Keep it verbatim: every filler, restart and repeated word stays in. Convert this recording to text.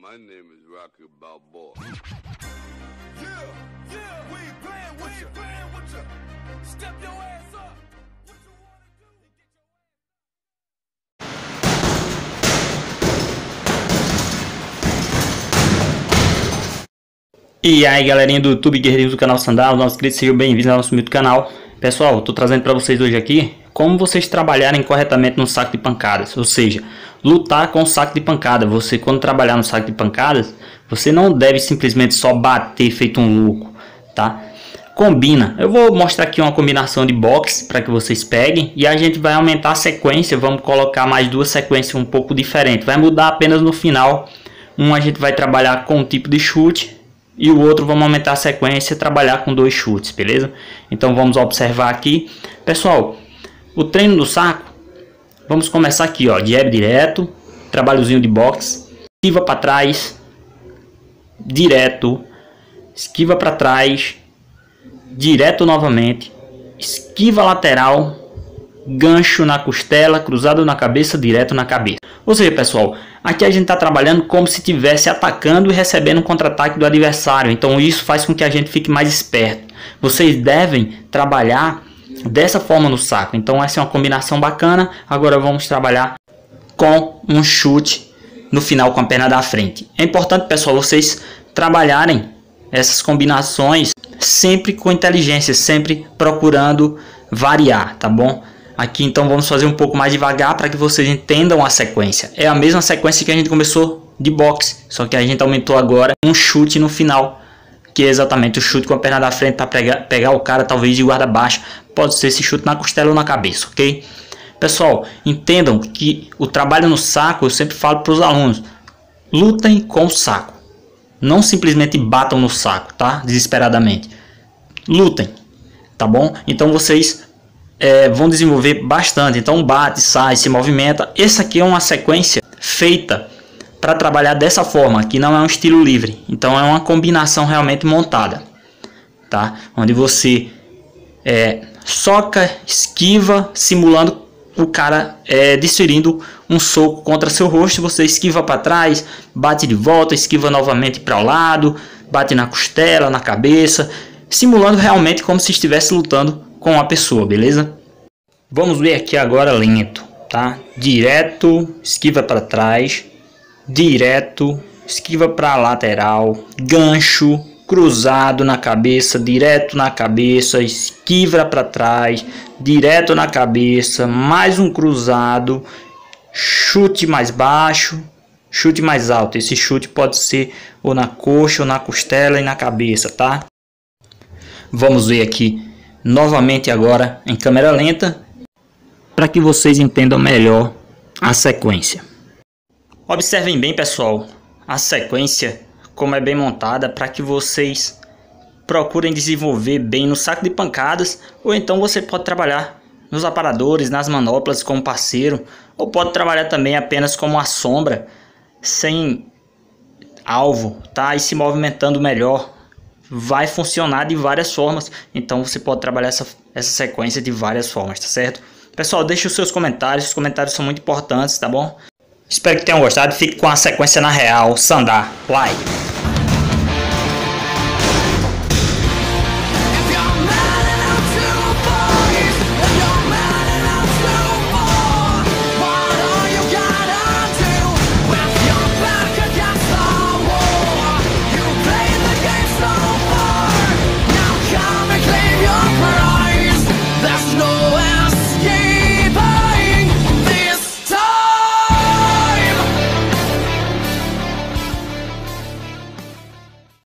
My name is Rocky Balboa. Yeah, yeah, we ain't playing, we ain't playing with you. Step your ass up. What you wanna do? E aí galerinha do YouTube, guerreiros do canal Sandal, nossos queridos, sejam bem-vindos ao nosso humilde canal. Pessoal, eu tô trazendo para vocês hoje aqui como vocês trabalharem corretamente no saco de pancadas, ou seja, lutar com o saco de pancada. Você, quando trabalhar no saco de pancadas, você não deve simplesmente só bater feito um louco, tá? Combina. Eu vou mostrar aqui uma combinação de boxe para que vocês peguem e a gente vai aumentar a sequência. Vamos colocar mais duas sequências um pouco diferentes. Vai mudar apenas no final. Um a gente vai trabalhar com um tipo de chute e o outro vamos aumentar a sequência e trabalhar com dois chutes, beleza? Então vamos observar aqui. Pessoal, o treino do saco, vamos começar aqui, ó, jab direto, trabalhozinho de boxe, esquiva para trás, direto, esquiva para trás, direto novamente, esquiva lateral, gancho na costela, cruzado na cabeça, direto na cabeça. Ou seja, pessoal, aqui a gente está trabalhando como se estivesse atacando e recebendo um contra-ataque do adversário. Então isso faz com que a gente fique mais esperto. Vocês devem trabalhar dessa forma no saco. Então essa é uma combinação bacana. Agora vamos trabalhar com um chute no final com a perna da frente. É importante, pessoal, vocês trabalharem essas combinações sempre com inteligência, sempre procurando variar, tá bom? Aqui então vamos fazer um pouco mais devagar para que vocês entendam a sequência. É a mesma sequência que a gente começou de boxe, só que a gente aumentou agora um chute no final, que é exatamente o chute com a perna da frente para pegar, pegar o cara talvez de guarda baixa. Pode ser esse chute na costela ou na cabeça, ok? Pessoal, entendam que o trabalho no saco, eu sempre falo para os alunos, lutem com o saco. Não simplesmente batam no saco, tá? Desesperadamente. Lutem, tá bom? Então vocês é, vão desenvolver bastante. Então bate, sai, se movimenta. Essa aqui é uma sequência feita para trabalhar dessa forma. Aqui não é um estilo livre. Então é uma combinação realmente montada, tá? Onde você é, soca, esquiva, simulando o cara é, desferindo um soco contra seu rosto. Você esquiva para trás, bate de volta, esquiva novamente para o lado, bate na costela, na cabeça, simulando realmente como se estivesse lutando com a pessoa, beleza? Vamos ver aqui agora lento, tá? Direto, esquiva para trás, direto, esquiva para lateral, gancho, cruzado na cabeça, direto na cabeça, esquiva para trás, direto na cabeça, mais um cruzado, chute mais baixo, chute mais alto. Esse chute pode ser ou na coxa, ou na costela e na cabeça, tá? Vamos ver aqui novamente agora em câmera lenta, para que vocês entendam melhor a sequência. Observem bem, pessoal, a sequência como é bem montada, para que vocês procurem desenvolver bem no saco de pancadas, ou então você pode trabalhar nos aparadores, nas manoplas como parceiro, ou pode trabalhar também apenas como a sombra, sem alvo, tá? E se movimentando melhor. Vai funcionar de várias formas, então você pode trabalhar essa, essa sequência de várias formas, tá certo? Pessoal, deixe os seus comentários, os comentários são muito importantes, tá bom? Espero que tenham gostado, fique com a sequência na real, Sandar, like!